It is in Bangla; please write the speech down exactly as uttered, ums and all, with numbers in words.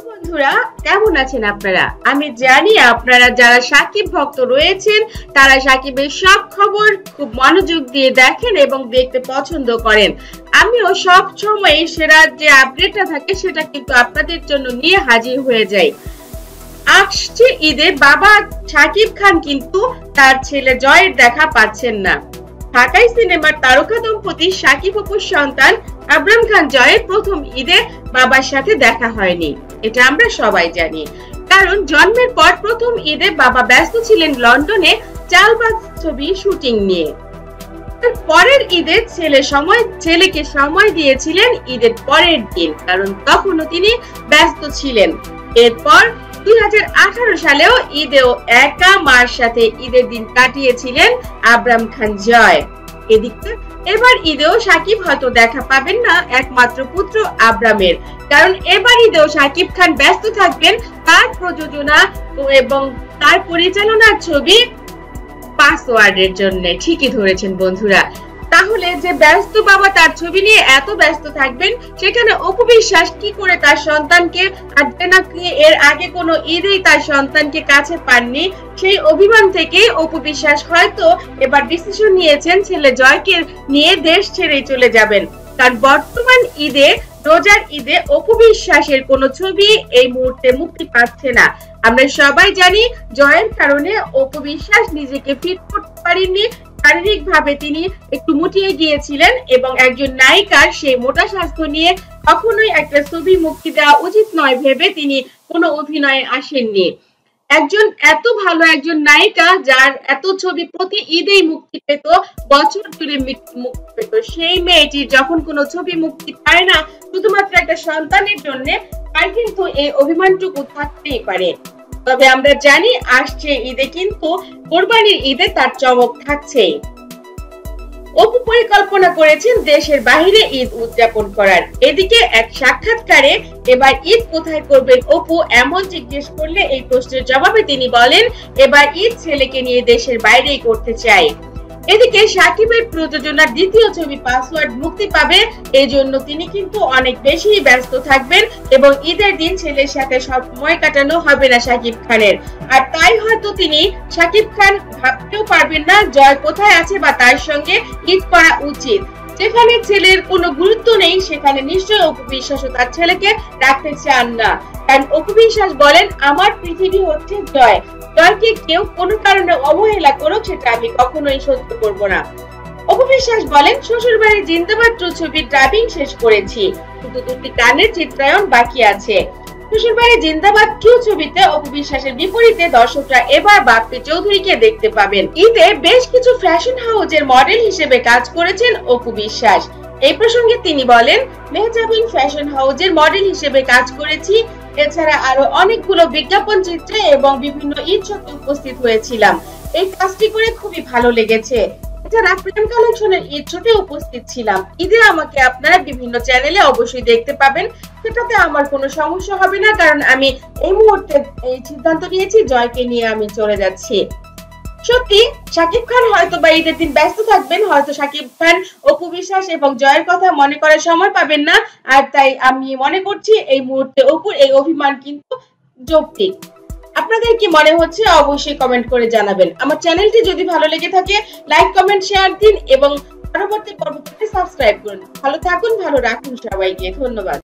বন্ধুরা, কেমন আছেন আপনারা? আমি জানি আপনারা যারা সাকিব ভক্ত রয়েছেন তারা সাকিবের সব খবর খুব মনোযোগ দিয়ে দেখেন এবং দেখতে পছন্দ করেন। আমিও সব সময় সেরা যে আপডেটটা থাকে সেটা কিন্তু আপনাদের জন্য নিয়ে হাজির হয়ে যাই। আসছে ঈদে বাবা সাকিব খান কিন্তু তার ছেলে জয়ের দেখা পাচ্ছেন না। ঢাকাই সিনেমার তারকা দম্পতি সাকিব অপুর সন্তান আবরাম খান জয়ের প্রথম ঈদে বাবার সাথে দেখা হয়নি, এটা আমরা সবাই জানি। কারণ জন্মের পর প্রথম ঈদে বাবা ব্যস্ত ছিলেন লন্ডনে চালবাজ ছবি শুটিং নিয়ে। পরের ঈদে ছেলে সময় ছেলেকে সময় দিয়েছিলেন ঈদের পরের দিন, কারণ তখনও তিনি ব্যস্ত ছিলেন। এরপর দুই হাজার আঠারো সালেও ঈদেও একা মার সাথে ঈদের দিন কাটিয়েছিলেন আবরাম খান জয়। এদিকে এবার ঈদেও সাকিব হয়তো দেখা পাবেন না একমাত্র পুত্র আবরামের, কারণ এবার ঈদেও সাকিব খান ব্যস্ত থাকবেন তার প্রযোজনা এবং তার পরিচালনার ছবি পাসওয়ার্ডের জন্য। ঠিকই ধরেছেন বন্ধুরা। তাহলে যে ব্যস্ত বাবা তার ছবি নিয়ে এত ব্যস্ত থাকবেন, সেখানে অপু বিশ্বাস কি করে তার সন্তানকে আসবে না, এর আগে কোনো ঈদেই তার সন্তানকে কাছে পাননি, সেই অভিমান থেকে অপু বিশ্বাস হয়তো এবার ডিসিশন নিয়েছেন ছেলে জয়কে নিয়ে দেশ ছেড়েই চলে যাবেন। কারণ বর্তমান ঈদে রোজার ঈদে অপু বিশ্বাসের কোনো ছবি এই মুহূর্তে মুক্তি পাচ্ছে না। আমরা সবাই জানি জয়ের কারণে অপু বিশ্বাস নিজেকে ফিট করতে পারেননি, শারীরিক ভাবে তিনি একটু মুটিয়ে গিয়েছিলেন এবং একজন নায়িকার সেই মোটা স্বাস্থ্য নিয়ে কখনোই একটা ছবি মুক্তি দেওয়া উচিত নয় ভেবে তিনি কোনো অভিনয়ে আসেননি। একজন এত ভালো একজন নায়িকা যার এত ছবি প্রতি ঈদেই মুক্তি পেত, বছর জুড়ে মুক্তি পেত, সেই মেয়েটি যখন কোনো ছবি মুক্তি পায় না শুধুমাত্র একটা সন্তানের জন্য, তার কিন্তু এই অভিমানটুকু থাকতেই পারে। তবে আমরা জানি আসছে ঈদে কিন্তু কোরবানির ঈদে তার চমক থাকছেই। অপু পরিকল্পনা করেছেন দেশের বাইরে ঈদ উদযাপন করার। এদিকে এক সাক্ষাৎকারে এবার ঈদ কোথায় করবেন অপু এমন জিজ্ঞেস করলে এই প্রশ্নের জবাবে তিনি বলেন, এবার ঈদ ছেলেকে নিয়ে দেশের বাইরেই করতে চাই। এদিকে সাকিবের প্রযোজনার দ্বিতীয় ছবি পাসওয়ার্ড মুক্তি পাবে, এই জন্য তিনি কিন্তু অনেক বেশি ব্যস্ত থাকবেন এবং ঈদের দিন ছেলের সাথে সময় কাটানো হবে না সাকিব খানের। আর তাই হয়তো তিনি সাকিব খান ভাবতেও পারবেন না জয় কোথায় আছে বা তার সঙ্গে ঈদ করা উচিত। যেখানে ছেলের কোনো গুরুত্ব নেই সেখানে নিশ্চয়ই অপু বিশ্বাসও তার ছেলেকে রাখতে চান না। কারণ অপু বিশ্বাস বলেন, আমার পৃথিবী হচ্ছে জয়, জয়কে কেউ কোনো কারণে অবহেলা করুক সেটা আমি কখনোই সহ্য করব না। অপু বিশ্বাস বলেন, শ্বশুরবাড়ি জিন্দাবাদ টু ছবির ড্রাবিং শেষ করেছি, শুধু দুটি গানের চিত্রায়ন বাকি আছে। শ্বশুরবাড়ি জিন্দাবাদ টু ছবিতে অপু বিশ্বাসের বিপরীতে দর্শকরা এবার বাপ্পি চৌধুরীকে দেখতে পাবেন। ঈদে বেশ কিছু ফ্যাশন হাউজের মডেল হিসেবে কাজ করেছেন অপু বিশ্বাস। এই প্রসঙ্গে তিনি বলেন, মেহজাবিন ফ্যাশন হাউজের মডেল হিসেবে কাজ করেছি, এছাড়া আরো অনেকগুলো বিজ্ঞাপন চিত্রে এবং বিভিন্ন ঈদ শোতে উপস্থিত হয়েছিলাম। এই কাজটি করে খুবই ভালো লেগেছে। এছাড়া প্রেম কালেকশনের ঈদ শোতে উপস্থিত ছিলাম। ঈদে আমাকে আপনারা বিভিন্ন চ্যানেলে অবশ্যই দেখতে পাবেন, সেটাতে আমার কোনো সমস্যা হবে না, কারণ আমি এই মুহূর্তে এই সিদ্ধান্ত নিয়েছি জয়কে নিয়ে আমি চলে যাচ্ছি। সত্যি সাকিব খান হয়তো বা ঈদের দিন ব্যস্ত থাকবেন, হয়তো সাকিব খান অপু বিশ্বাস এবং জয়ের কথা মনে করার সময় পাবেন না, আর তাই আমি মনে করছি এই মুহূর্তে অপুর এই অভিমান কিন্তু যৌক্তিক। আপনাদের কি মনে হচ্ছে অবশ্যই কমেন্ট করে জানাবেন। আমার চ্যানেলটি যদি ভালো লেগে থাকে লাইক কমেন্ট শেয়ার দিন এবং পরবর্তী পর্বটিতে সাবস্ক্রাইব করুন। ভালো থাকুন, ভালো রাখুন সবাইকে। ধন্যবাদ।